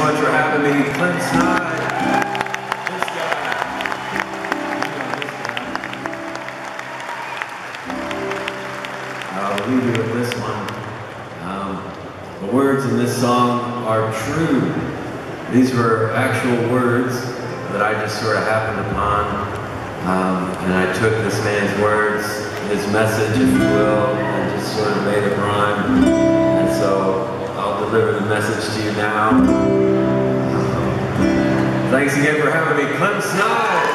much for having me, Clem, Snide. This guy. I'll leave you with this one. The words in this song are true. These were actual words that I just sort of happened upon. And I took this man's words, his message, if you will, and just sort of made it rhyme. And so I'll deliver the message to you now. Thanks again for having me, Clem, Snide.